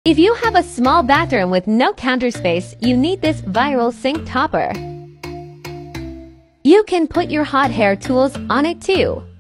If you have a small bathroom with no counter space, you need this viral sink topper. You can put your hot hair tools on it too.